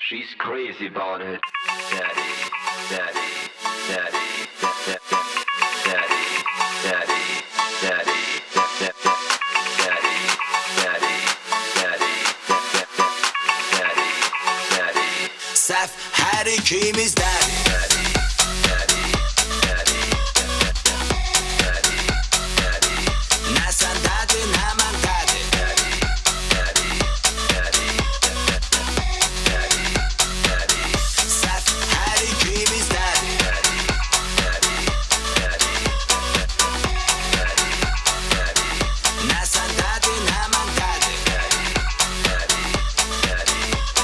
She's crazy about it. Daddy, daddy, daddy, daddy, daddy, daddy, daddy, daddy, daddy, daddy, daddy, daddy. Sef her ikimiz daddy. Daddy, daddy, daddy, daddy, daddy. Ne sen daddy ne ben daddy. Daddy, daddy, daddy, daddy, daddy. Sef her ikimiz daddy. Daddy, daddy, daddy, daddy, daddy. Ne sen daddy ne ben daddy. Daddy, daddy, daddy,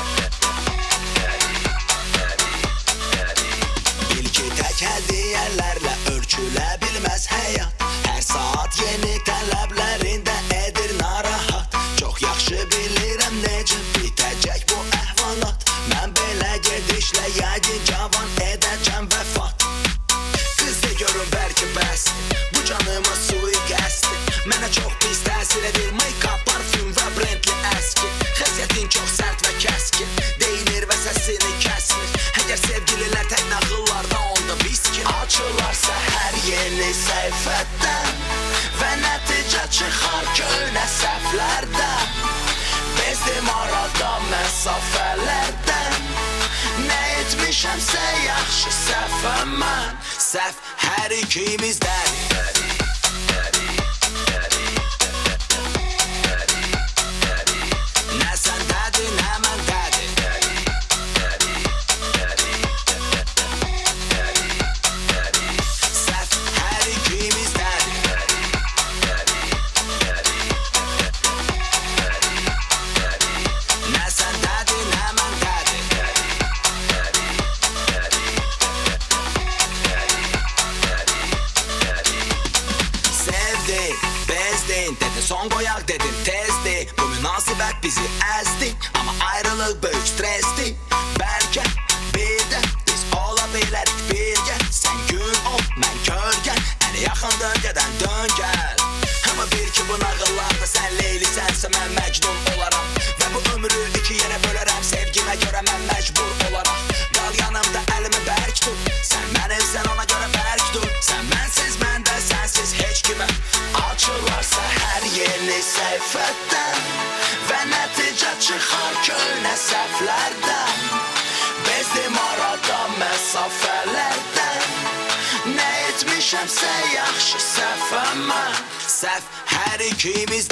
daddy, daddy. İlki tek hediyelerle ölçülebilmez hayat. Her saat yeni taleplerinde edir narahat. Çok yaxşı bilirəm necə bitəcək bu əhvalat. Mən belə gedişlə yəqin cavan edəcəm vəfat. Qız de görün bəlkə bəsdir, bu canıma sui-qəsdir. Mənə çox pis təsir edir make-up, parfüm və brendli əski. Xəsiyyətin çox sərt və kəskin, deyinir və səsini kəsmir. Əgər sevgililər tək nağıllarda onda biz ki açılarsa hər yeni səhifədən və nəticə çıxar köhnə səhvlərdən. Bezdim arada məsafələrdən, nə etmişəmsə yaxşı səhvəm mən. Səhv hər ikimizdədir. Daddy, daddy, daddy, daddy, daddy. Nə sən daddy, nə mən daddy. Daddy, daddy, daddy, daddy, daddy. Səhv hər ikimizdədir. Daddy, daddy, daddy, daddy, daddy. Nə sən daddy, nə mən daddy. Daddy, daddy, daddy, daddy, daddy. Sevdin, bezdin, dedin son qoyaq dedin tezdi. Bu münasibət bizi əzdi, amma ayrılıq böyük stresdi. Bəlkə bir də biz ola bilərik birgə. Sən gün ol, mən kölgən, ən yaxın döngədən dön gəl. Amma bil ki bu nağıllarda sən Leylisənsə mən Məcnun olaram. Və bu ömrü iki yerə bölərəm, sevgimə görə mən məcbur olaram. Qal yanımda əlimi bərk tut, sən mənimsən ona görə bərk dur. Sən mənsiz, mən də sənsiz heç kimə. Açılarsa hər yeni səhifədən və nəticə çıxar köhnə səhvlərdən. Bezdim arada məsafələrdən, nə etmişəmsə yaxşı səhvəm mən. Səhv hər ikimiz